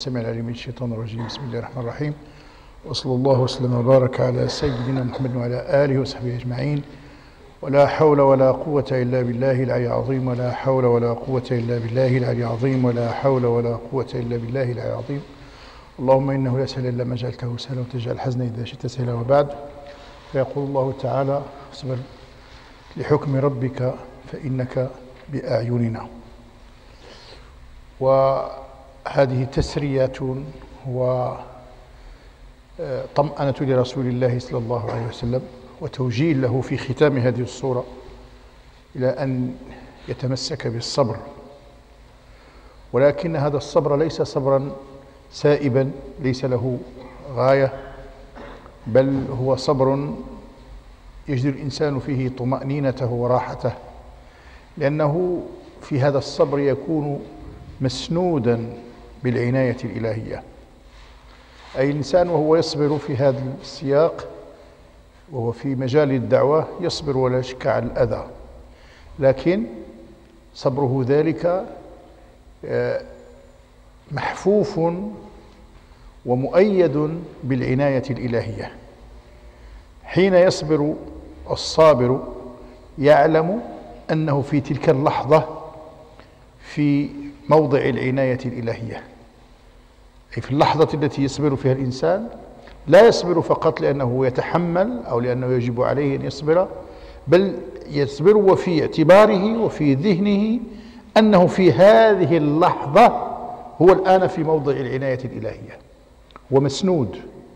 السميع العليم من الشيطان الرجيم. بسم الله الرحمن الرحيم، وصلى الله وسلم وبارك على سيدنا محمد وعلى آله وصحبه أجمعين. ولا حول ولا قوة إلا بالله العلي العظيم، ولا حول ولا قوة إلا بالله العلي العظيم، ولا حول ولا قوة إلا بالله العلي العظيم. اللهم إنه لا سهل إلا ما جعلته سهلا، وتجعل الحزن إذا شئت سهلا. وبعد، فيقول الله تعالى: اصبر لحكم ربك فإنك بأعيننا. وهذه تسريات وطمأنة لرسول الله صلى الله عليه وسلم، وتوجيه له في ختام هذه الصورة إلى أن يتمسك بالصبر، ولكن هذا الصبر ليس صبرا سائبا ليس له غاية، بل هو صبر يجد الإنسان فيه طمأنينته وراحته، لأنه في هذا الصبر يكون مسنودا بالعناية الإلهية. أي الإنسان وهو يصبر في هذا السياق وهو في مجال الدعوة يصبر ولا شك على الأذى، لكن صبره ذلك محفوف ومؤيد بالعناية الإلهية. حين يصبر الصابر يعلم أنه في تلك اللحظة في موضع العناية الإلهية، أي في اللحظة التي يصبر فيها الإنسان لا يصبر فقط لأنه يتحمل أو لأنه يجب عليه أن يصبر، بل يصبر وفي اعتباره وفي ذهنه أنه في هذه اللحظة هو الآن في موضع العناية الإلهية، هو مسنود،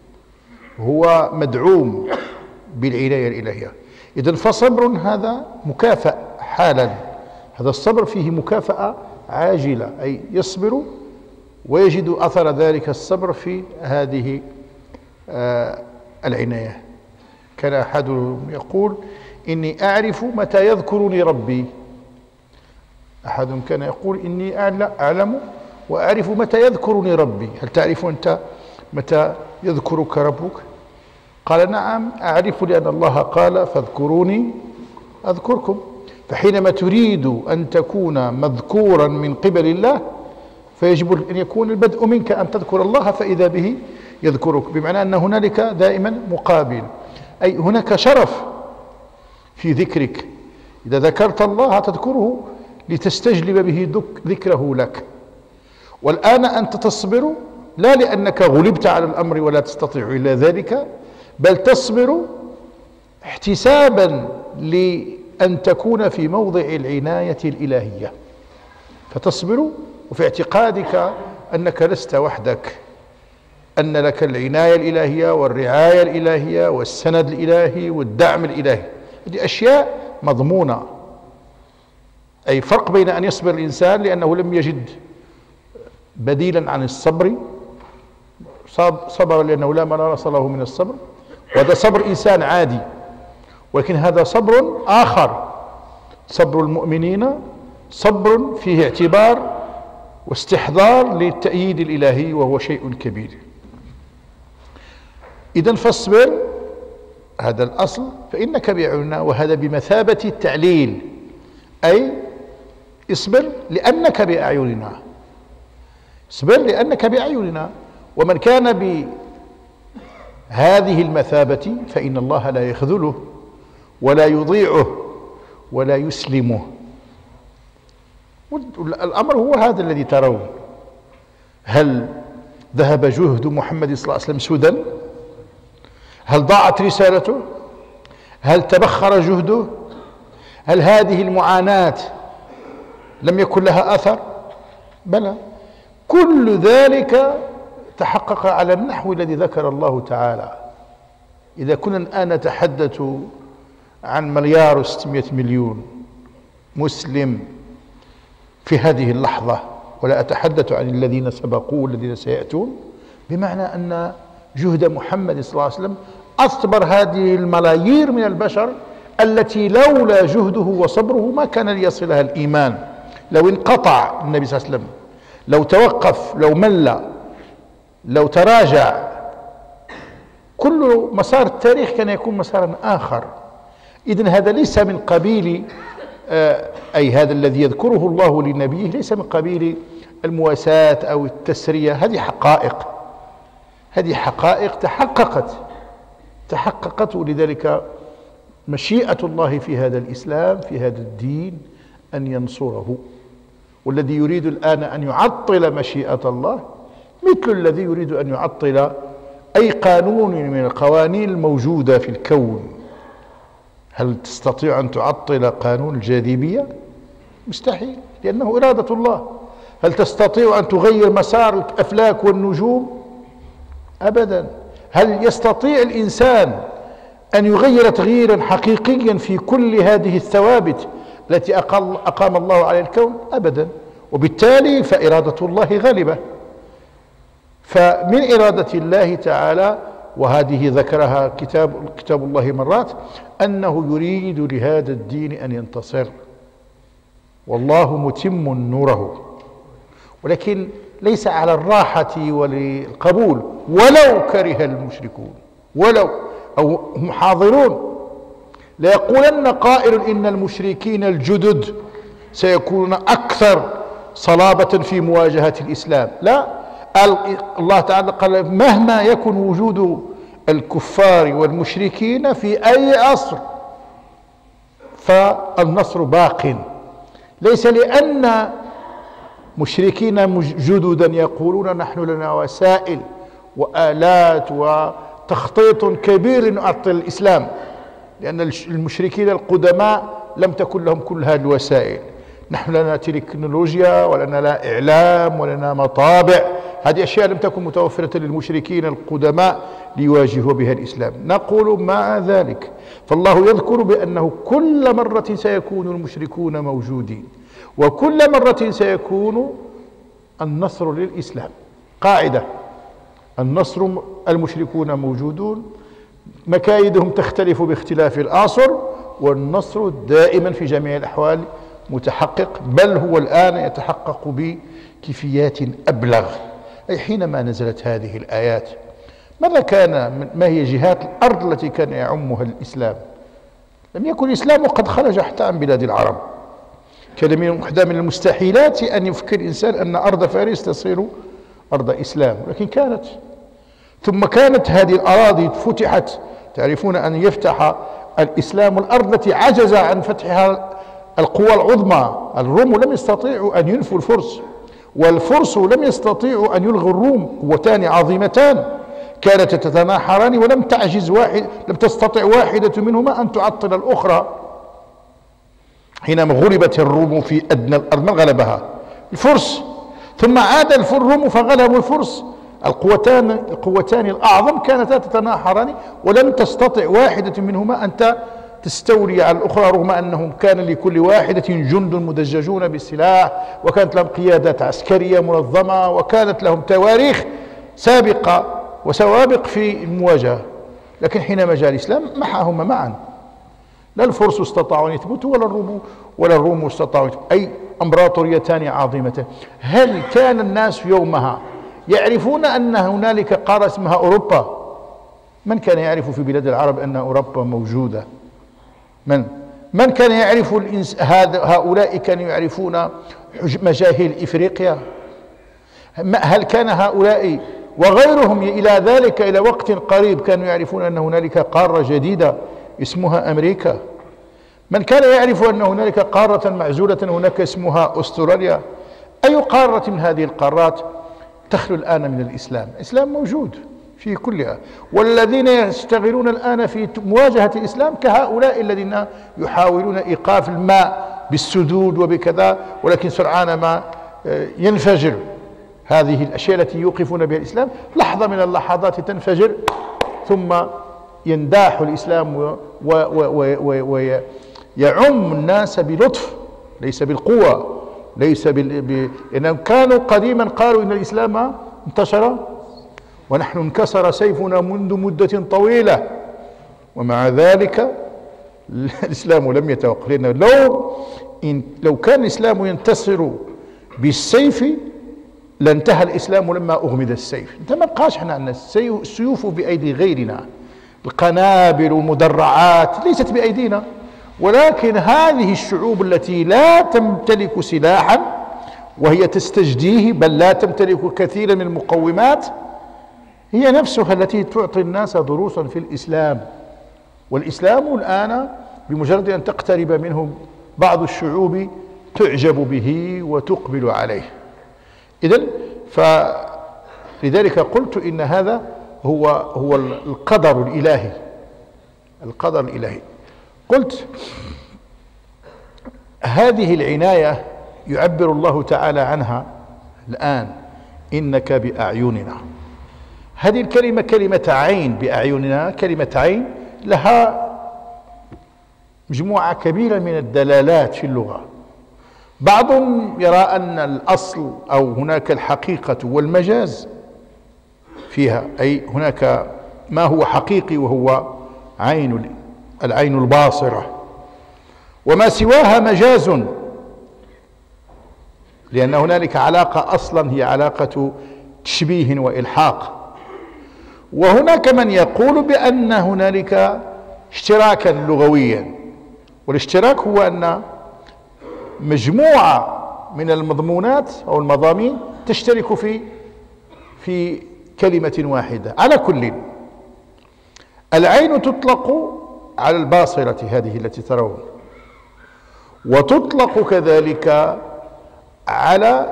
هو مدعوم بالعناية الإلهية. إذن فصبر هذا مكافأ حالا، هذا الصبر فيه مكافأة عاجلة، أي يصبر ويجد أثر ذلك الصبر في هذه العناية. كان أحدهم يقول: إني أعرف متى يذكرني ربي. أحدهم كان يقول: إني أعلم وأعرف متى يذكرني ربي. هل تعرف أنت متى يذكرك ربك؟ قال: نعم أعرف، لأن الله قال: فاذكروني أذكركم. فحينما تريد أن تكون مذكورا من قبل الله فيجب أن يكون البدء منك أن تذكر الله، فإذا به يذكرك، بمعنى أن هنالك دائما مقابل، أي هناك شرف في ذكرك. إذا ذكرت الله تذكره لتستجلب به ذكره لك. والآن أنت تصبر لا لأنك غلبت على الأمر ولا تستطيع إلا ذلك، بل تصبر احتسابا لأن تكون في موضع العناية الإلهية، فتصبر وفي اعتقادك أنك لست وحدك، أن لك العناية الإلهية والرعاية الإلهية والسند الإلهي والدعم الإلهي. هذه أشياء مضمونة. أي فرق بين أن يصبر الإنسان لأنه لم يجد بديلا عن الصبر، صبر لأنه لا مناص له من الصبر، وهذا صبر إنسان عادي، ولكن هذا صبر آخر، صبر المؤمنين صبر فيه اعتبار واستحضار للتأييد الإلهي، وهو شيء كبير. إذن فاصبر، هذا الأصل، فإنك بأعيننا، وهذا بمثابة التعليل، أي اصبر لأنك بأعيننا، اصبر لأنك بأعيننا. ومن كان بهذه المثابة فإن الله لا يخذله ولا يضيعه ولا يسلمه. الأمر هو هذا الذي ترون. هل ذهب جهد محمد صلى الله عليه وسلم سدى؟ هل ضاعت رسالته؟ هل تبخر جهده؟ هل هذه المعاناة لم يكن لها أثر؟ بلى، كل ذلك تحقق على النحو الذي ذكر الله تعالى. إذا كنا الآن نتحدث عن 1,600,000,000 مسلم في هذه اللحظة، ولا أتحدث عن الذين سبقوا والذين سيأتون، بمعنى أن جهد محمد صلى الله عليه وسلم أصبر هذه الملايير من البشر التي لولا جهده وصبره ما كان ليصلها الإيمان. لو انقطع النبي صلى الله عليه وسلم، لو توقف، لو مل، لو تراجع، كل مسار التاريخ كان يكون مسارا آخر. إذن هذا ليس من قبيل أي هذا الذي يذكره الله لنبيه ليس من قبيل المواساة أو التسرية، هذه حقائق، هذه حقائق تحققت، ولذلك مشيئة الله في هذا الإسلام، في هذا الدين، أن ينصره. والذي يريد الآن أن يعطل مشيئة الله مثل الذي يريد أن يعطل أي قانون من القوانين الموجودة في الكون. هل تستطيع أن تعطل قانون الجاذبية؟ مستحيل، لأنه إرادة الله. هل تستطيع أن تغير مسار الأفلاك والنجوم؟ أبدا. هل يستطيع الإنسان أن يغير تغييرا حقيقيا في كل هذه الثوابت التي أقام الله على الكون؟ أبدا. وبالتالي فإرادة الله غالبة. فمن إرادة الله تعالى، وهذه ذكرها كتاب الله مرات، أنه يريد لهذا الدين أن ينتصر، والله متم نوره، ولكن ليس على الراحة والقبول، ولو كره المشركون، ولو أو هم حاضرون. لا يقولن قائل إن المشركين الجدد سيكونون أكثر صلابة في مواجهة الإسلام. لا، الله تعالى قال مهما يكن وجود الكفار والمشركين في أي عصر فالنصر باق. ليس لأن مشركين جددا يقولون نحن لنا وسائل وآلات وتخطيط كبير لنعطل الإسلام، لأن المشركين القدماء لم تكن لهم كل هذه الوسائل. نحن لنا تكنولوجيا، ولنا إعلام، ولنا مطابع، هذه أشياء لم تكن متوفرة للمشركين القدماء ليواجهوا بها الإسلام. نقول مع ذلك فالله يذكر بأنه كل مرة سيكون المشركون موجودين، وكل مرة سيكون النصر للإسلام. قاعدة: النصر، المشركون موجودون، مكايدهم تختلف باختلاف الأعصر، والنصر دائما في جميع الأحوال متحقق، بل هو الآن يتحقق بكيفيات أبلغ. أي حينما نزلت هذه الآيات، ما هي جهات الأرض التي كان يعمها الإسلام؟ لم يكن الإسلام قد خرج حتى عن بلاد العرب. كان من واحدة من المستحيلات أن يفكر الإنسان أن أرض فارس تصير أرض إسلام، لكن كانت. ثم كانت هذه الأراضي فتحت. تعرفون أن يفتح الإسلام الأرض التي عجز عن فتحها القوى العظمى. الروم لم يستطيعوا أن ينفوا الفرس، والفرس لم يستطيعوا أن يلغوا الروم، قوتان عظيمتان كانت تتناحران، ولم تستطع واحدة منهما أن تعطل الأخرى. حينما غلبت الروم في أدنى الأرض، من غلبها؟ الفرس. ثم عاد الروم فغلبوا الفرس. القوتان الأعظم كانتا تتناحران، ولم تستطع واحدة منهما أن تستولي على الأخرى، رغم أنهم كان لكل واحدة جند مدججون بالسلاح، وكانت لهم قيادات عسكرية منظمة، وكانت لهم تواريخ سابقة وسوابق في المواجهة. لكن حينما جاء الإسلام محاهما معا. لا الفرس استطاعوا أن يثبتوا، ولا الروم استطاعوا، أي امبراطوريتان عظيمتان. هل كان الناس يومها يعرفون أن هنالك قارة اسمها أوروبا؟ من كان يعرف في بلاد العرب أن أوروبا موجودة؟ من كان يعرف هؤلاء كانوا يعرفون مجاهيل إفريقيا؟ هل كان هؤلاء وغيرهم إلى ذلك إلى وقت قريب كانوا يعرفون أن هنالك قارة جديدة اسمها أمريكا؟ من كان يعرف أن هنالك قارة معزولة هناك اسمها أستراليا؟ أي قارة من هذه القارات تخلو الآن من الإسلام؟ الإسلام موجود في كلها. والذين يشتغلون الآن في مواجهة الإسلام كهؤلاء الذين يحاولون إيقاف الماء بالسدود وبكذا، ولكن سرعان ما ينفجر هذه الأشياء التي يوقفون بها الإسلام، لحظة من اللحظات تنفجر، ثم ينداح الإسلام ويعم الناس بلطف، ليس بالقوة، ليس لأنهم كانوا قديما قالوا إن الإسلام انتشر ونحن انكسر سيفنا منذ مدة طويلة، ومع ذلك الإسلام لم يتوقف. لأنه لو كان الإسلام ينتصر بالسيف لانتهى الإسلام لما أغمد السيف. انت ما بقاش احنا عندنا السيوف بأيدي غيرنا، القنابل والمدرعات ليست بأيدينا، ولكن هذه الشعوب التي لا تمتلك سلاحا وهي تستجديه بل لا تمتلك كثيرا من المقومات، هي نفسها التي تعطي الناس دروسا في الإسلام. والإسلام الآن بمجرد أن تقترب منه بعض الشعوب تعجب به وتقبل عليه. إذن لذلك قلت إن هذا هو القدر الإلهي. القدر الإلهي. قلت هذه العناية يعبر الله تعالى عنها الآن: إنك بأعيننا. هذه الكلمة كلمة عين، بأعيننا، كلمة عين لها مجموعة كبيرة من الدلالات في اللغة. بعضهم يرى أن الأصل أو هناك الحقيقة والمجاز فيها، أي هناك ما هو حقيقي وهو العين الباصرة، وما سواها مجاز، لأن هنالك علاقة أصلا هي علاقة تشبيه وإلحاق. وهناك من يقول بأن هنالك اشتراكا لغويا، والاشتراك هو أن مجموعة من المضمونات أو المضامين تشترك في كلمة واحدة. على كل، العين تطلق على الباصرة هذه التي ترون، وتطلق كذلك على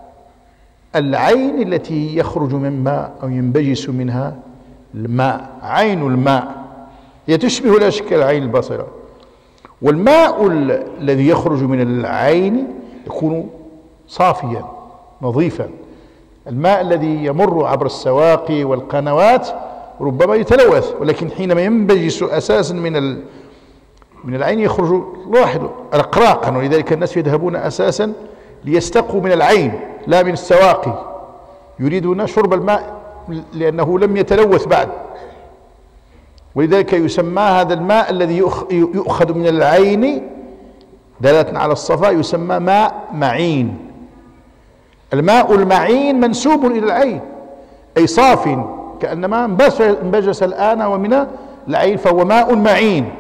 العين التي يخرج من ماء أو ينبجس منها الماء. عين الماء هي تشبه لا شك العين الباصرة. والماء الذي يخرج من العين يكون صافيا نظيفا. الماء الذي يمر عبر السواقي والقنوات ربما يتلوث، ولكن حينما ينبجس أساسا من العين يخرج لوحده رقراقا، ولذلك الناس يذهبون أساسا ليستقوا من العين لا من السواقي، يريدون شرب الماء لأنه لم يتلوث بعد. ولذلك يسمى هذا الماء الذي يؤخذ من العين دلالة على الصفاء يسمى ماء معين. الماء المعين منسوب إلى العين، أي صاف كأنما انبجس الآن ومن العين، فهو ماء معين.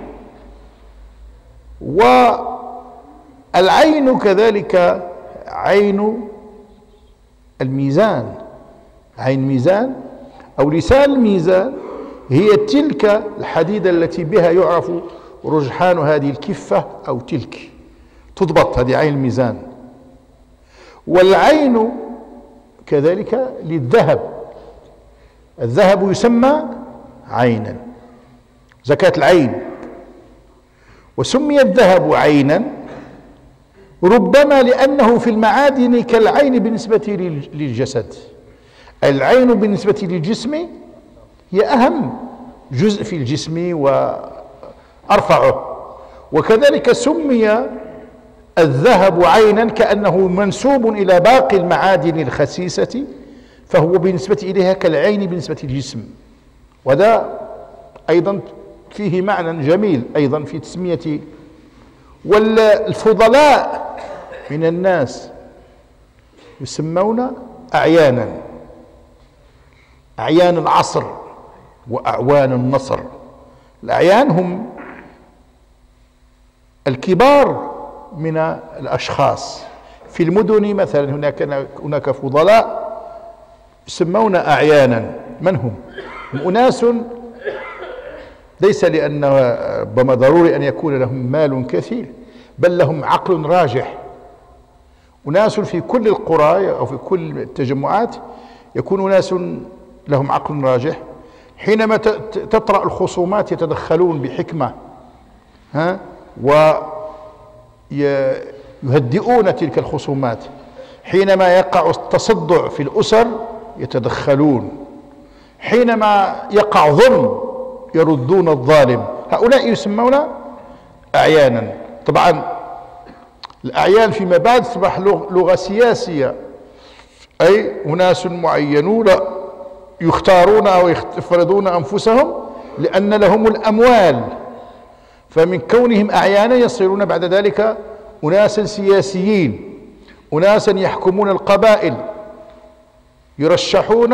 والعين كذلك عين الميزان. عين ميزان أو لسان الميزان هي تلك الحديدة التي بها يعرف رجحان هذه الكفة أو تلك، تضبط، هذه عين الميزان. والعين كذلك للذهب، الذهب يسمى عينا، زكاة العين. وسمي الذهب عينا ربما لأنه في المعادن كالعين بالنسبة للجسد. العين بالنسبة للجسم هي أهم جزء في الجسم وأرفعه. وكذلك سمي الذهب عينا كأنه منسوب إلى باقي المعادن الخسيسة، فهو بالنسبة إليها كالعين بالنسبة للجسم. وذا أيضا فيه معنى جميل أيضا في تسمية. والفضلاء من الناس يسمون أعيانا، أعيان العصر وأعوان النصر. الأعيان هم الكبار من الأشخاص في المدن مثلا، هناك فضلاء يسمون أعيانا. من هم؟ أناس ليس لأن ربما ضروري أن يكون لهم مال كثير، بل لهم عقل راجح. أناس في كل القرى أو في كل التجمعات يكون ناس لهم عقل راجح، حينما تطرأ الخصومات يتدخلون بحكمة ويهدئون تلك الخصومات. حينما يقع التصدع في الأسر يتدخلون، حينما يقع ظلم يردون الظالم. هؤلاء يسمون أعيانا. طبعا الأعيان فيما بعد تصبح لغة سياسية، أي أناس معينون يختارون أو يفرضون أنفسهم لأن لهم الأموال، فمن كونهم أعيانا يصيرون بعد ذلك أناسا سياسيين، أناسا يحكمون القبائل، يرشحون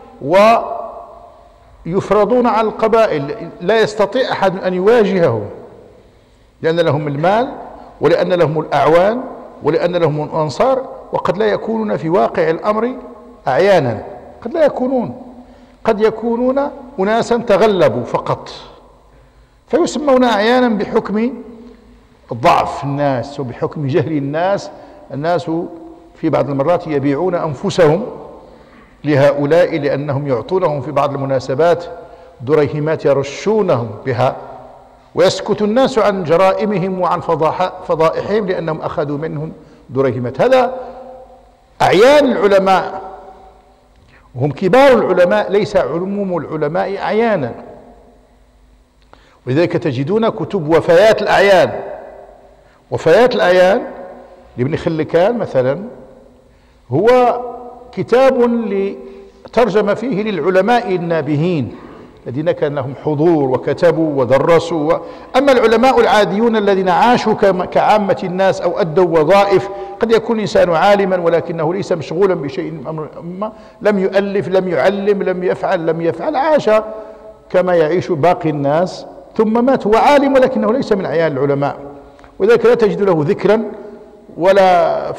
ويفرضون على القبائل، لا يستطيع أحد أن يواجههم لأن لهم المال ولأن لهم الأعوان ولأن لهم الأنصار. وقد لا يكونون في واقع الأمر أعيانا، قد لا يكونون، قد يكونون أناسا تغلبوا فقط، فيسمون أعيانا بحكم ضعف الناس وبحكم جهل الناس. الناس في بعض المرات يبيعون أنفسهم لهؤلاء لأنهم يعطونهم في بعض المناسبات دريهمات يرشونهم بها، ويسكت الناس عن جرائمهم وعن فضائحهم لأنهم أخذوا منهم دريهمات. هذا أعيان العلماء، وهم كبار العلماء، ليس عموم العلماء أعيانا. ولذلك تجدون كتب وفيات الأعيان. وفيات الأعيان لابن خلكان مثلا هو كتاب ترجم فيه للعلماء النابهين الذين كان لهم حضور وكتبوا ودرسوا. أما العلماء العاديون الذين عاشوا كعامة الناس أو أدوا وظائف، قد يكون الإنسان عالما ولكنه ليس مشغولا بشيء من أمر الأمة، لم يؤلف، لم يعلم، لم يفعل، عاش كما يعيش باقي الناس ثم مات. هو عالم ولكنه ليس من أعيان العلماء، وذلك لا تجد له ذكرا ولا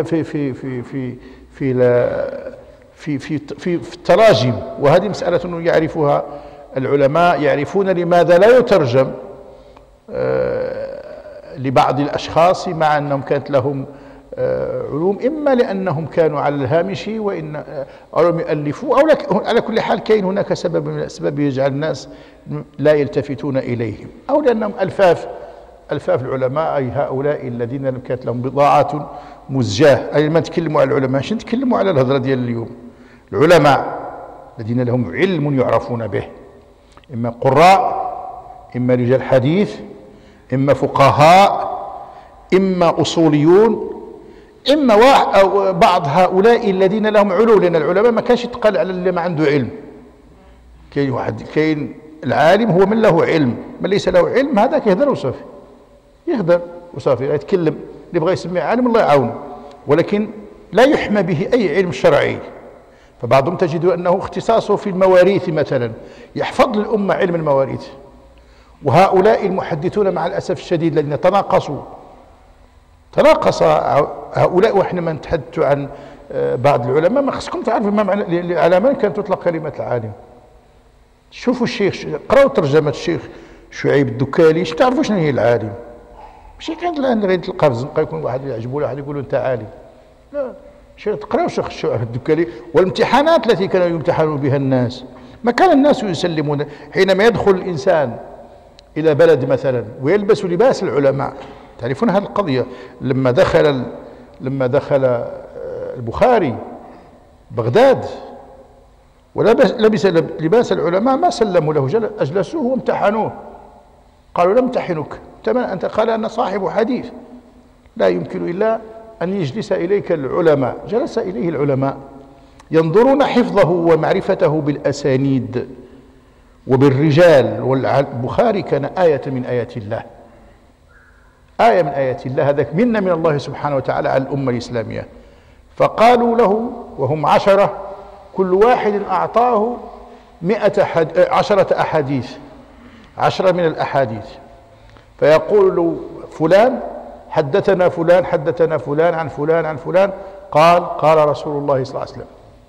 في التراجم. وهذه مسألة يعرفها العلماء، يعرفون لماذا لا يترجم لبعض الأشخاص مع أنهم كانت لهم علوم، إما لأنهم كانوا على الهامش وإن أو لم يؤلفوا، أو على كل حال كاين هناك سبب من الأسباب يجعل الناس لا يلتفتون إليهم، أو لأنهم ألفاف العلماء، أي هؤلاء الذين كانت لهم بضاعة مزجاة. أي ما نتكلموا على العلماء، شنو نتكلموا على الهضرة ديال اليوم؟ العلماء الذين لهم علم يعرفون به، إما قراء، إما رجال حديث، إما فقهاء، إما أصوليون، إما أو بعض هؤلاء الذين لهم علو. لأن العلماء ما كانش يتقال على اللي ما عنده علم. كاين العالم هو من له علم، من ليس له علم هذاك يهدر وصافي، يهدر وصافي، يتكلم. اللي بغى يسميه عالم الله يعاونه، ولكن لا يحمى به أي علم شرعي. فبعضهم تجد أنه اختصاصه في المواريث مثلا، يحفظ للأمة علم المواريث. وهؤلاء المحدثون مع الأسف الشديد الذين تناقص هؤلاء. وإحنا ما نتحدث عن بعض العلماء، ما خصكم تعرفوا ما معنى على من كانت تطلق كلمة العالم. شوفوا الشيخ، قراوا ترجمة الشيخ شعيب الدكالي، تعرفوا شنو هي العالم؟ ماشي كانت الآن غير تلقى في الزنقة يكون واحد يعجبه له واحد يقول له أنت عالم. لا، تقراوا الشيخ الدكالي. والامتحانات التي كانوا يمتحنون بها الناس، ما كان الناس يسلمون. حينما يدخل الإنسان إلى بلد مثلا ويلبس لباس العلماء، تعرفون هذه القضية. لما دخل البخاري بغداد ولبس لباس العلماء، ما سلموا له، أجلسوه وامتحنوه. قالوا لم امتحنك، أنت قال أنا صاحب حديث، لا يمكن إلا أن يجلس إليك العلماء. جلس إليه العلماء ينظرون حفظه ومعرفته بالأسانيد وبالرجال. والبخاري كان آية من آيات الله، آية من آيات الله، هذاك منة من الله سبحانه وتعالى على الأمة الإسلامية. فقالوا له وهم 10، كل واحد أعطاه 10 أحاديث، 10 من الأحاديث. فيقول فلان حدثنا فلان حدثنا فلان عن فلان عن فلان قال رسول الله صلى الله عليه وسلم.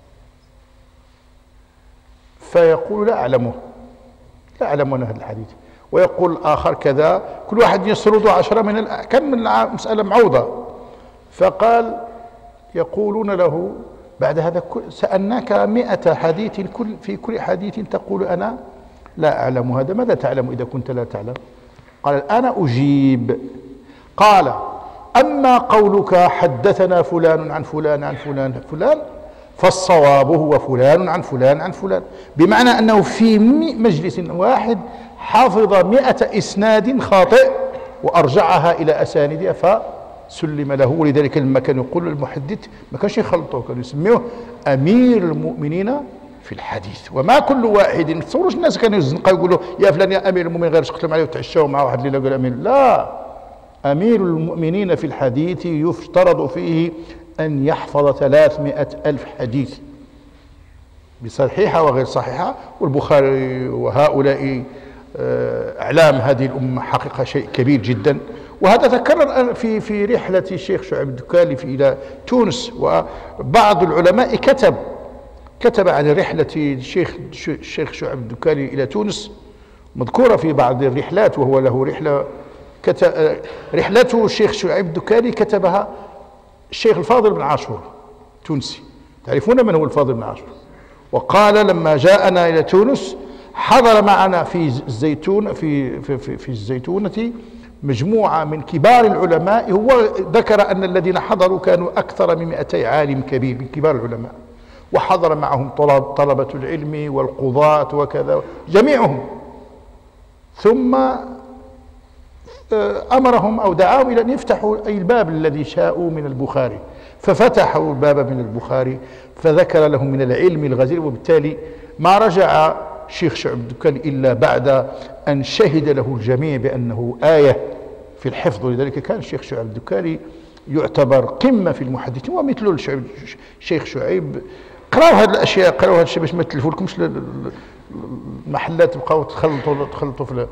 فيقول لا أعلمه، لا أعلم أنا هذا الحديث. ويقول الآخر كذا، كل واحد يسرد 10 كان من مسألة معوضة. فقال يقولون له بعد هذا سألناك 100 حديث، في كل حديث تقول أنا لا أعلم هذا، ماذا تعلم إذا كنت لا تعلم؟ قال أنا أجيب. قال أما قولك حدثنا فلان عن فلان عن فلان فلان فالصواب هو فلان عن فلان عن فلان، بمعنى أنه في مجلس واحد حافظ 100 إسناد خاطئ وأرجعها إلى أساندها فسلم له. ولذلك لما كان يقول المحدث ما كانش يخلطوه، كانوا يسميوه أمير المؤمنين في الحديث. وما كل واحد، ما تصوروش الناس كانوا يزنقوا يقولوا يا فلان يا أمير المؤمنين، غير شقتهم عليه وتعشوا مع واحد الليلة يقول أمير. لا، أمير المؤمنين في الحديث يفترض فيه أن يحفظ 300,000 حديث بصحيحة وغير صحيحة. والبخاري وهؤلاء أعلام هذه الأمة حقيقة شيء كبير جدا. وهذا تكرر في رحلة الشيخ شعيب الدكالي إلى تونس، وبعض العلماء كتب عن رحلة الشيخ شعيب الدكالي إلى تونس، مذكورة في بعض الرحلات، وهو له رحلته الشيخ شعيب الدكالي كتبها الشيخ الفاضل بن عاشور تونسي. تعرفون من هو الفاضل بن عاشور؟ وقال لما جاءنا إلى تونس حضر معنا في الزيتونة مجموعة من كبار العلماء. هو ذكر أن الذين حضروا كانوا أكثر من 200 عالم كبير من كبار العلماء، وحضر معهم طلبة العلم والقضاة وكذا جميعهم. ثم أمرهم أو دعاهم إلى أن يفتحوا أي الباب الذي شاءوا من البخاري، ففتحوا الباب من البخاري فذكر لهم من العلم الغزير. وبالتالي ما رجع الشيخ شعيب الدكالي إلا بعد أن شهد له الجميع بأنه آية في الحفظ. ولذلك كان الشيخ شعيب الدكالي يعتبر قمة في المحدثين، ومثل الشيخ شعيب. قراوا هذه الأشياء، قراوا هذا الشيء باش ما يتلفوا لكمش المحلات تبقاو تخلطوا في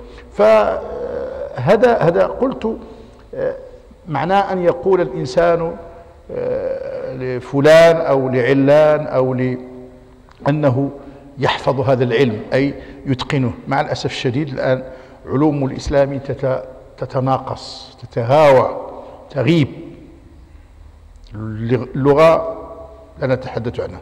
هذا قلت معناه أن يقول الإنسان لفلان أو لعلان أو لأنه يحفظ هذا العلم أي يتقنه. مع الأسف الشديد الآن علوم الإسلام تتناقص، تتهاوى، تغيب. اللغة لا نتحدث عنها،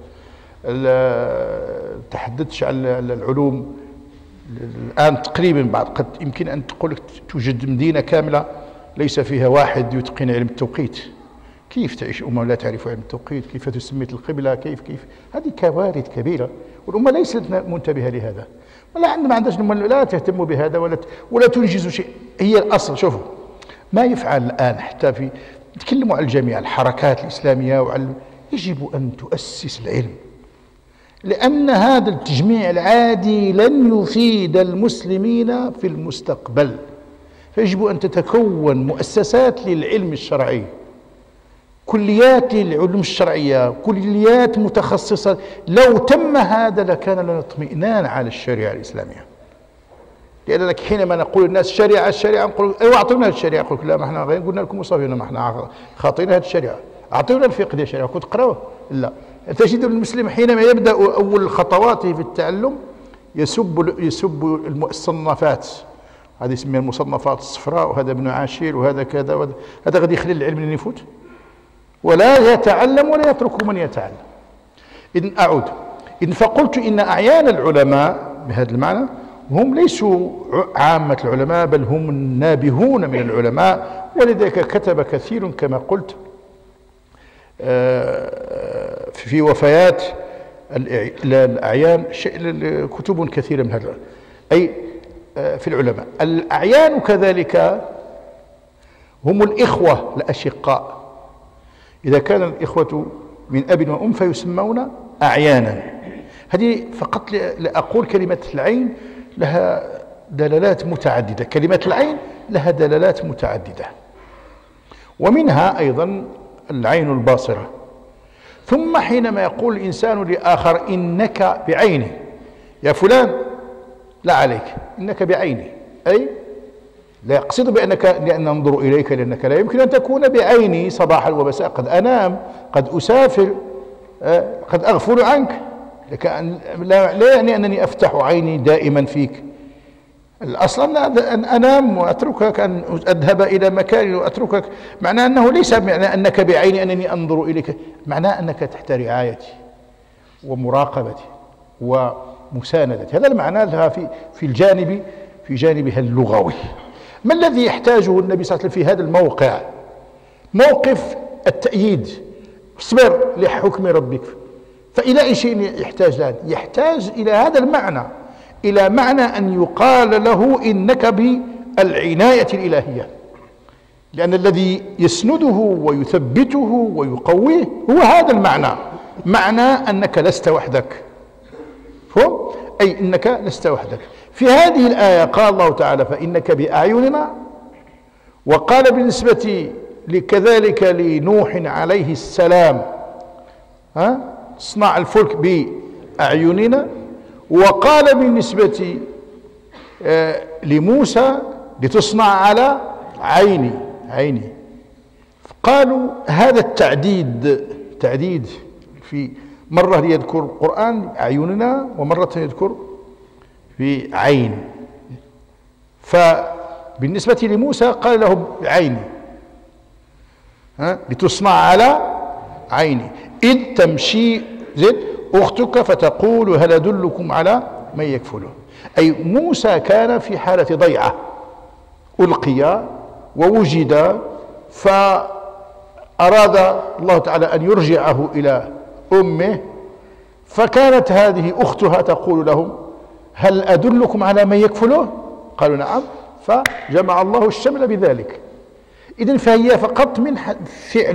تحدثش عن العلوم الآن تقريبا. بعد قد يمكن أن تقول توجد مدينة كاملة ليس فيها واحد يتقن علم التوقيت. كيف تعيش أمة لا تعرف علم التوقيت؟ كيف تسمي القبلة؟ كيف هذه كوارث كبيرة، والأمة ليست منتبهة لهذا، ولا ما عندهاش، لا تهتم بهذا ولا تنجز شيء. هي الأصل. شوفوا ما يفعل الآن حتى نتكلموا على الجميع، الحركات الإسلامية يجب أن تؤسس العلم، لأن هذا التجميع العادي لن يفيد المسلمين في المستقبل. فيجب أن تتكون مؤسسات للعلم الشرعي، كليات للعلوم الشرعية، كليات متخصصة. لو تم هذا لكان لنا اطمئنان على الشريعة الإسلامية. لأنك حينما نقول الناس الشريعة نقول أيوة أعطونا الشريعة، يقول لا ما احنا غير قلنا لكم وصافينا، ما احنا خاطينا هذه الشريعة، أعطونا الفقه ديال الشريعة كنت تقراوه. لا، تجد المسلم حينما يبدأ أول خطواته في التعلم يسب المصنفات، هذه يسميها المصنفات الصفراء، وهذا ابن عاشير وهذا كذا، هذا غادي يخلي العلم اللي يفوت ولا يتعلم ولا يترك من يتعلم. إذن أعود، إذن فقلت إن أعيان العلماء بهذا المعنى هم ليسوا عامة العلماء، بل هم النابهون من العلماء. ولذلك كتب كثير كما قلت في وفيات الأعيان كتب كثيرة من هذا أي في العلماء. الأعيان كذلك هم الإخوة الأشقاء. إذا كان الإخوة من أب وأم فيسمون أعيانا. هذه فقط لأقول كلمة العين لها دلالات متعددة، كلمة العين لها دلالات متعددة، ومنها أيضا العين الباصرة. ثم حينما يقول الإنسان لآخر إنك بعيني، يا فلان لا عليك إنك بعيني، أي لا يقصد لأن أنظر إليك، لأنك لا يمكن أن تكون بعيني صباحا ومساء، قد أنام، قد أسافر، قد أغفل عنك، لا يعني أنني أفتح عيني دائما فيك. الأصل أن أنام وأتركك، أن أذهب إلى مكان وأتركك، معناه أنه ليس معنى أنك بعيني أنني أنظر إليك، معناه أنك تحت رعايتي ومراقبتي ومساندتي. هذا المعنى لها في جانبها اللغوي. ما الذي يحتاجه النبي صلى الله عليه وسلم في هذا الموقع؟ موقف التأييد، اصبر لحكم ربك. فإلى أي شيء يحتاج الآن؟ يحتاج إلى هذا المعنى، إلى معنى أن يقال له إنك بالعناية الإلهية، لأن الذي يسنده ويثبته ويقويه هو هذا المعنى، معنى أنك لست وحدك. فهم؟ أي إنك لست وحدك. في هذه الآية قال الله تعالى فإنك بأعيننا، وقال بالنسبة كذلك لنوح عليه السلام اصنع الفلك بأعيننا، وقال بالنسبة لموسى لتصنع على عيني. عيني. قالوا هذا تعديد في مرة يذكر القرآن أعيننا ومرة يذكر في عين. فبالنسبة لموسى قال له بعيني لتصنع على عيني إذ تمشي أختك فتقول هل أدلكم على من يكفله. أي موسى كان في حالة ضيعة، ألقي ووجد، فأراد الله تعالى أن يرجعه إلى أمه، فكانت هذه أختها تقول لهم هل أدلكم على من يكفله؟ قالوا نعم، فجمع الله الشمل بذلك. إذن فهي فقط من فعل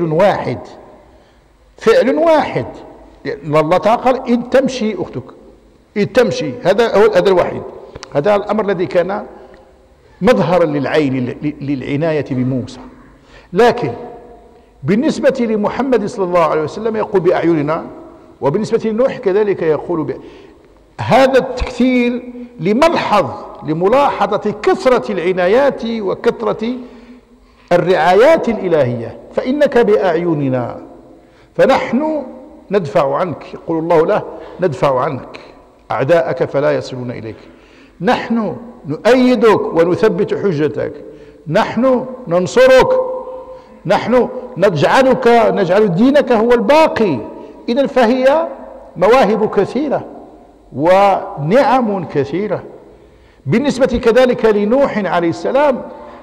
واحد. الله تعالى قال إذ تمشي أختك، إذ تمشي، هذا الوحيد. هذا الأمر الذي كان مظهرا للعين للعناية بموسى. لكن بالنسبة لمحمد صلى الله عليه وسلم يقول بأعيننا، وبالنسبة لنوح كذلك يقول هذا التكثير لملاحظة كثرة العنايات وكثرة الرعايات الإلهية. فإنك بأعيننا، فنحن ندفع عنك، يقول الله له ندفع عنك أعداءك فلا يصلون إليك، نحن نؤيدك ونثبت حجتك، نحن ننصرك، نحن نجعل دينك هو الباقي. إذن فهي مواهب كثيرة ونعم كثيرة. بالنسبة كذلك لنوح عليه السلام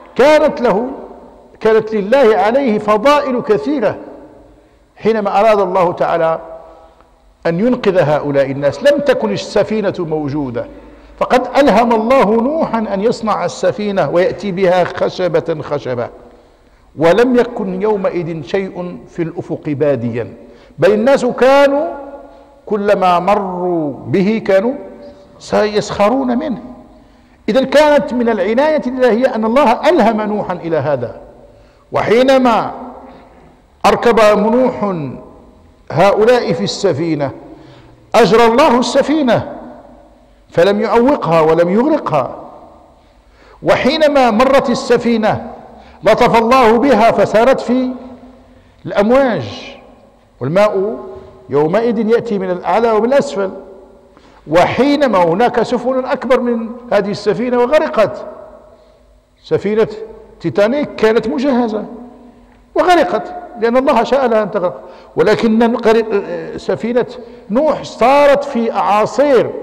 كانت لله عليه فضائل كثيرة. حينما أراد الله تعالى أن ينقذ هؤلاء الناس لم تكن السفينة موجودة، فقد ألهم الله نوحا أن يصنع السفينة ويأتي بها خشبة، ولم يكن يومئذ شيء في الأفق باديا، بل الناس كانوا كلما مروا به كانوا سيسخرون منه. إذا كانت من العناية الإلهية أن الله ألهم نوحا إلى هذا. وحينما أركب نوح هؤلاء في السفينة أجرى الله السفينة فلم يعوقها ولم يغرقها، وحينما مرت السفينة لطف الله بها فسارت في الأمواج، والماء يومئذ يأتي من الأعلى ومن الأسفل. وحينما هناك سفن أكبر من هذه السفينة وغرقت، سفينة تيتانيك كانت مجهزة وغرقت لأن الله شاء لها أن تغرق، ولكن سفينة نوح صارت في أعاصير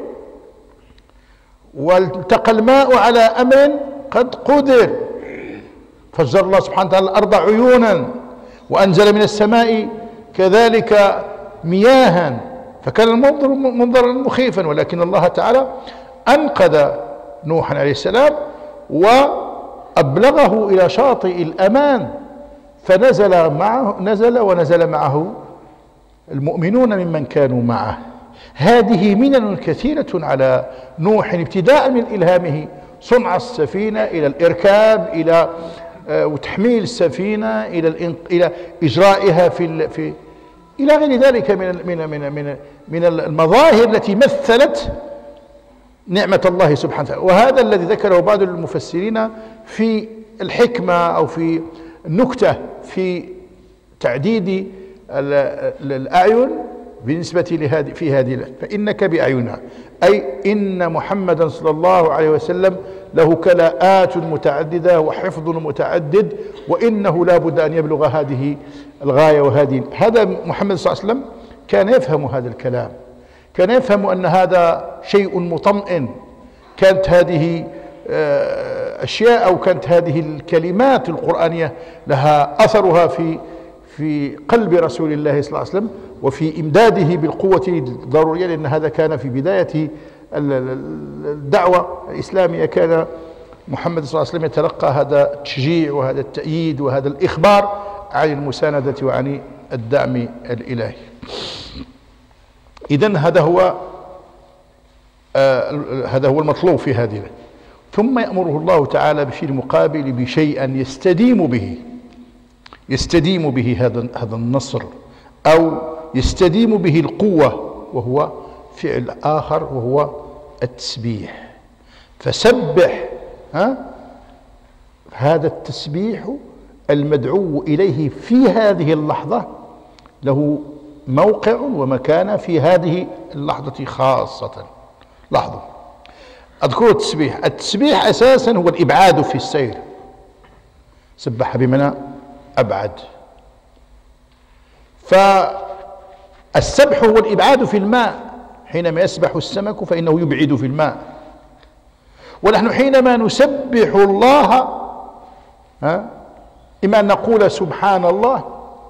والتقى الماء على أمر قد قدر، فجر الله سبحانه وتعالى الأرض عيونا وأنزل من السماء كذلك مياها، فكان المنظر منظرا مخيفا، ولكن الله تعالى أنقذ نوحا عليه السلام وأبلغه إلى شاطئ الأمان، ونزل معه المؤمنون ممن كانوا معه. هذه منن كثيرة على نوح، ابتداء من إلهامه صنع السفينة إلى الإركاب إلى وتحميل السفينة إلى إجرائها في إلى غير ذلك من المظاهر التي مثلت نعمة الله سبحانه وتعالى. وهذا الذي ذكره بعض المفسرين في الحكمة أو في النكتة في تعديد الأعين بالنسبة في هذه فإنك بأعيننا، أي إن محمدا صلى الله عليه وسلم له كلاءات متعددة وحفظ متعدد، وإنه لا بد أن يبلغ هذه الغاية هذا محمد صلى الله عليه وسلم كان يفهم هذا الكلام، كان يفهم أن هذا شيء مطمئن. كانت هذه أشياء أو كانت هذه الكلمات القرآنية لها أثرها في قلب رسول الله صلى الله عليه وسلم وفي إمداده بالقوة الضرورية، لأن هذا كان في بداية الدعوة الإسلامية. كان محمد صلى الله عليه وسلم يتلقى هذا التشجيع وهذا التأييد وهذا الإخبار عن المساندة وعن الدعم الإلهي. إذن هذا هو المطلوب في هذه. ثم يأمره الله تعالى في المقابل بشيء يستديم به هذا النصر، أو يستديم به القوة، وهو فعل آخر وهو التسبيح. فسبح، هذا التسبيح المدعو إليه في هذه اللحظة له موقع ومكانة في هذه اللحظة خاصة. لاحظوا، أذكر التسبيح. التسبيح أساسا هو الإبعاد في السير. سبح بمعنى أبعد. فالسبح هو الإبعاد في الماء. حينما يسبح السمك فإنه يبعد في الماء. ونحن حينما نسبح الله إما أن نقول سبحان الله،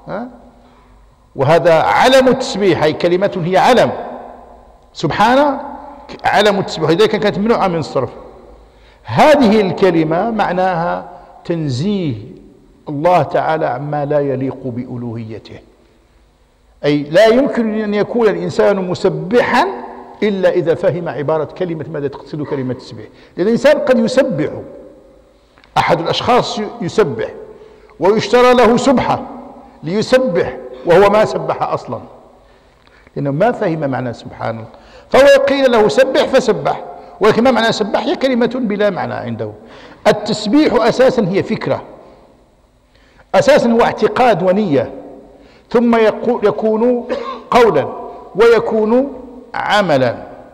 وهذا علم التسبيح، أي كلمة هي علم. سبحان علم التسبيح، لذلك كانت ممنوعة من الصرف. هذه الكلمة معناها تنزيه الله تعالى عما لا يليق بألوهيته. أي لا يمكن أن يكون الإنسان مسبحا إلا إذا فهم عبارة كلمة ماذا تقصد كلمة التسبيح. لأن الإنسان قد يسبح، أحد الأشخاص يسبح ويشترى له سبحة ليسبح وهو ما سبح أصلا، لأنه ما فهم معنى سبحان الله. فهو قيل له سبح فسبح، ولكن ما معنى سبح؟ هي كلمة بلا معنى عنده. التسبيح أساسا هي فكرة، أساسا هو اعتقاد ونية، ثم يكون قولا ويكون عملا.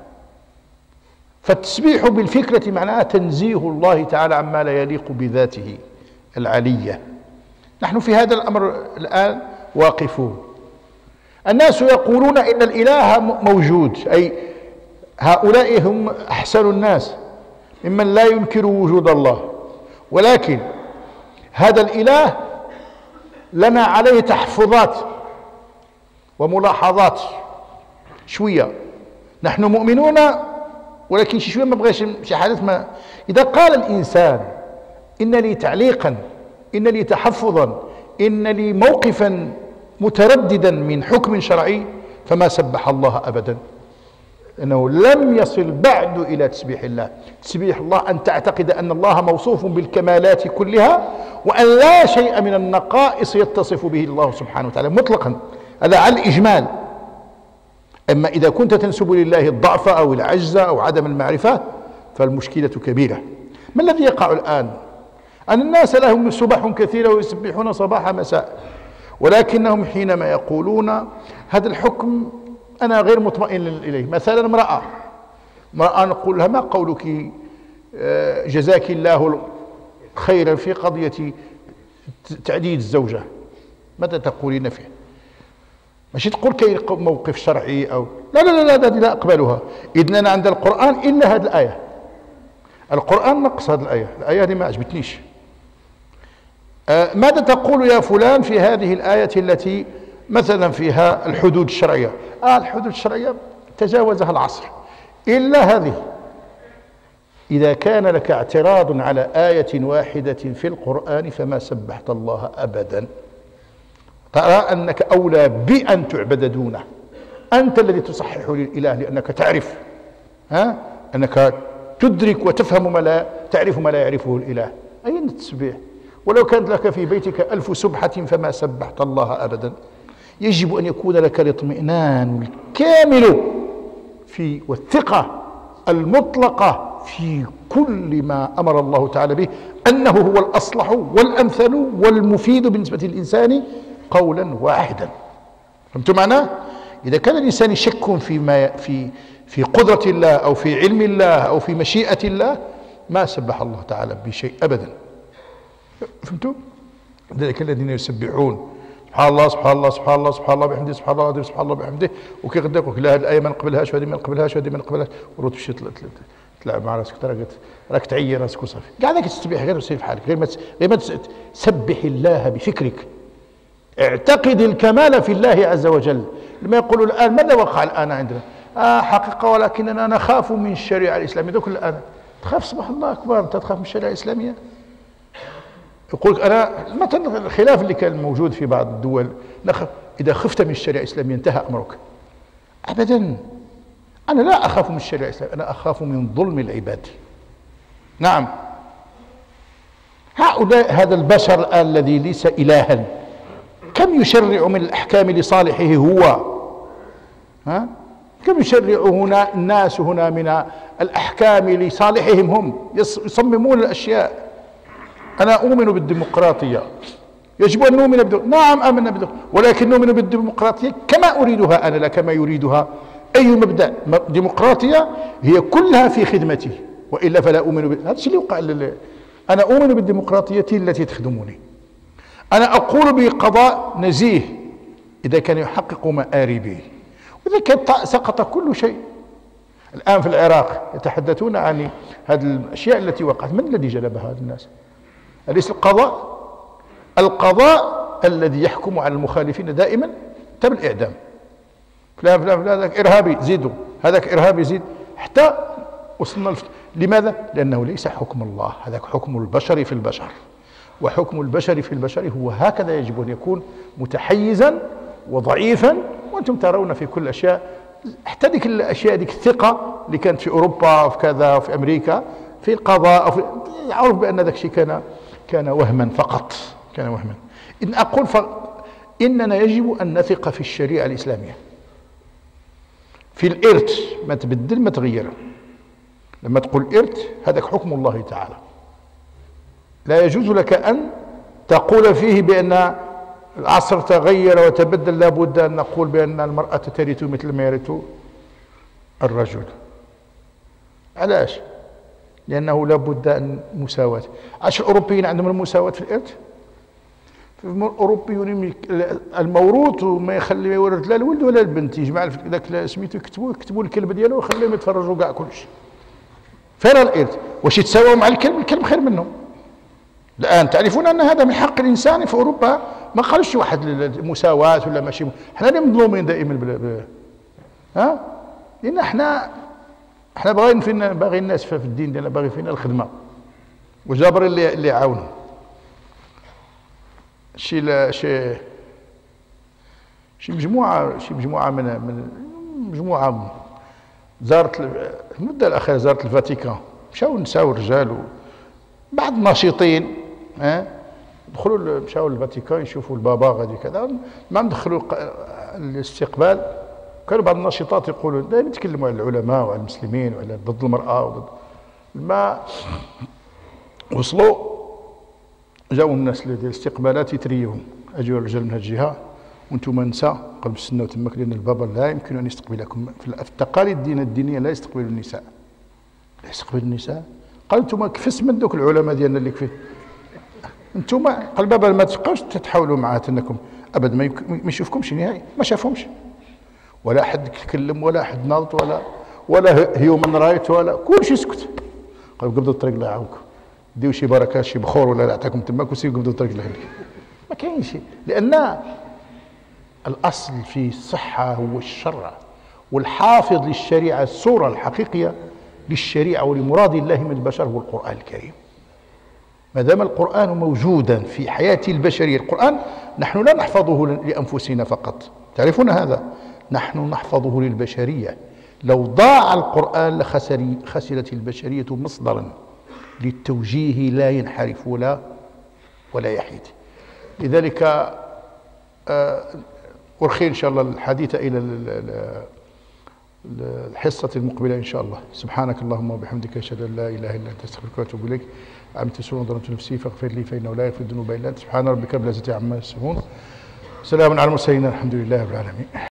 فالتسبيح بالفكرة معناها تنزيه الله تعالى عما لا يليق بذاته العلية. نحن في هذا الأمر الآن واقفون. الناس يقولون إن الإله موجود، أي هؤلاء هم أحسن الناس ممن لا ينكر وجود الله، ولكن هذا الإله لنا عليه تحفظات وملاحظات شوية. نحن مؤمنون، ولكن شوية ما بغيش شي حاجات. ما إذا قال الإنسان إن لي تعليقا، إن لي تحفظا، إن لي موقفا مترددا من حكم شرعي، فما سبح الله أبدا، لأنه لم يصل بعد إلى تسبيح الله. تسبيح الله أن تعتقد أن الله موصوف بالكمالات كلها، وأن لا شيء من النقائص يتصف به الله سبحانه وتعالى مطلقا، هذا على الإجمال. أما إذا كنت تنسب لله الضعف أو العجز أو عدم المعرفة فالمشكلة كبيرة. ما الذي يقع الآن؟ أن الناس لهم سبح كثيرة ويسبحون صباح مساء، ولكنهم حينما يقولون هذا الحكم أنا غير مطمئن إليه. مثلا امرأة نقول لها ما قولك جزاك الله خيرا في قضية تعديد الزوجة، ماذا تقولين فيه؟ ماشي تقول كاين موقف شرعي أو لا لا لا لا، لا أقبلها. إذن أنا عند القرآن إلا هذه الآية، القرآن نقص هذه الآية، الآية هذه ما عجبتنيش. ماذا تقول يا فلان في هذه الآية التي مثلا فيها الحدود الشرعية؟ الحدود الشرعية تجاوزها العصر، إلا هذه. إذا كان لك اعتراض على آية واحدة في القرآن فما سبحت الله أبدا. ترى أنك أولى بأن تعبد دونه، أنت الذي تصحح للإله، لأنك تعرف أنك تدرك وتفهم ما لا تعرف، ما لا يعرفه الإله. أين التسبيح؟ ولو كانت لك في بيتك 1000 سبحة فما سبحت الله أبدا. يجب أن يكون لك الاطمئنان الكامل والثقة المطلقة في كل ما أمر الله تعالى به، أنه هو الأصلح والأمثل والمفيد بالنسبة للإنسان قولا واحدا. فهمتم معناه؟ إذا كان الإنسان يشك في قدرة الله أو في علم الله أو في مشيئة الله ما سبح الله تعالى بشيء أبدا. فهمتوا؟ ذلك الذين يسبحون سبحان الله سبحان الله سبحان الله سبحان الله بحمده سبحان الله سبحان الله بحمده، وكي غدا يقول لك لا هذه الآية ما نقبلهاش وهذه ما نقبلهاش وهذه ما نقبلهاش، ورد تمشي تلعب مع راسك، راك تعيي راسك وصافي. كاع ذاك التسبيح غير سير في حالك، غير ما تسبح الله بفكرك. اعتقد الكمال في الله عز وجل. لما يقولوا الآن ماذا وقع الآن عندنا؟ حقيقة ولكننا نخاف من الشريعة الإسلامية. دوك الآن تخاف؟ سبحان الله أكبر، أنت تخاف من الشريعة الإسلامية؟ يقول لك أنا مثلا الخلاف اللي كان موجود في بعض الدول، إذا خفت من الشريعة الإسلامية انتهى أمرك. أبدا، أنا لا أخاف من الشريعة الإسلامية، أنا أخاف من ظلم العباد. نعم، هؤلاء هذا البشر الآن الذي ليس إلها كم يشرع من الأحكام لصالحه هو؟ كم يشرع هنا الناس هنا من الأحكام لصالحهم هم، يصممون الأشياء. أنا أؤمن بالديمقراطية، يجب أن نؤمن نعم آمنا ولكن نؤمن بالديمقراطية كما أريدها أنا لا كما يريدها أي مبدأ. ديمقراطية هي كلها في خدمتي، وإلا فلا أؤمن هذا الشيء اللي وقع. أنا أؤمن بالديمقراطية التي تخدمني. أنا أقول بقضاء نزيه إذا كان يحقق مآربي، وإذا كان سقط كل شيء. الآن في العراق يتحدثون عن هذه الأشياء التي وقعت. من الذي جلبها هذا الناس؟ أليس القضاء؟ القضاء الذي يحكم على المخالفين دائما تم الإعدام. فلان فلان فلان هذاك إرهابي زيدوا، هذاك إرهابي زيد، حتى وصلنا لماذا؟ لأنه ليس حكم الله، هذاك حكم البشر في البشر، وحكم البشر في البشر هو هكذا يجب أن يكون متحيزا وضعيفا. وأنتم ترون في كل الأشياء، حتى ذيك الأشياء ذيك الثقة اللي كانت في أوروبا وفي كذا وفي أمريكا في القضاء يعرف بأن ذاك الشيء كان وهما فقط، كان وهما. إن أقول إننا يجب أن نثق في الشريعة الإسلامية، في الإرث ما تبدل ما تغير. لما تقول إرث هذاك حكم الله تعالى، لا يجوز لك أن تقول فيه بأن العصر تغير وتبدل. لابد أن نقول بأن المرأة ترث مثل ما يرث الرجل. علاش؟ لأنه لابد أن مساواة. عاش الأوروبيين عندهم المساواة في الإرث؟ الأوروبيون الموروث وما يخلي ما يورث لا الولد ولا البنت، يجمع ذاك سميتو يكتبوا الكلمة ديالو ويخليهم يتفرجوا كاع كلشي. فين الإرث؟ واش يتساواوا مع الكلب؟ الكلب خير منهم. الآن تعرفون أن هذا من حق الإنسان في أوروبا. ما قالش شي واحد المساواة ولا ماشي. حنا اللي مظلومين دائما لأن حنا باغي الناس في الدين ديالنا، باغي فينا الخدمة وجابر اللي يعاونوا. شي مجموعة من مجموعة زارت المدة الأخيرة، زارت الفاتيكان، مشاو النساء والرجال بعض الناشطين دخلوا مشاو للفاتيكان يشوفوا البابا غادي كذا. ما دخلوا الاستقبال كانوا بعض الناشطات يقولوا دائما يتكلموا على العلماء وعلى المسلمين وعلى ضد المرأة وضد ما وصلوا. جاوا الناس ديال الاستقبالات يتريوهم، اجوا الرجال من هذه الجهه وانتم نساء قالوا استناو تماك لان البابا لا يمكن ان يستقبلكم. في التقاليد الدينيه لا يستقبل النساء، لا يستقبل النساء. قالوا انتم كيفاش من دوك العلماء ديالنا اللي كفي انتم. قال البابا ما تبقاوش تتحاولوا معاه انكم ابدا ما يشوفكمش نهائي. ما شافهمش ولا حد يتكلم ولا حد ناض ولا هيومن رايت ولا كلشي سكت. قالوا قبضوا الطريق الله يعاونكم، ديو شي بركه شي بخور ولا عطاكم تماك وسيروا قبضوا الطريق الله يهديك. ما كاينش شيء، لان الاصل في الصحه هو الشرع، والحافظ للشريعه الصوره الحقيقيه للشريعه ولمراد الله من البشر هو القران الكريم. ما دام القران موجودا في حياه البشريه، القران نحن لا نحفظه لانفسنا فقط، تعرفون هذا، نحن نحفظه للبشريه. لو ضاع القران لخسرت البشريه مصدرا للتوجيه لا ينحرف ولا يحيد. لذلك أرخي إن شاء الله الحديث إلى الحصة المقبلة إن شاء الله. سبحانك اللهم وبحمدك أشهد أن لا إله إلا أنت أستغفرك وأتوب إليك. عملت سوءا ظلمت نفسي فاغفر لي فإنه لا يغفر الذنوب إلا أنت. سبحان ربك رب العزة عما يصفون، سلام على المرسلين، الحمد لله رب العالمين.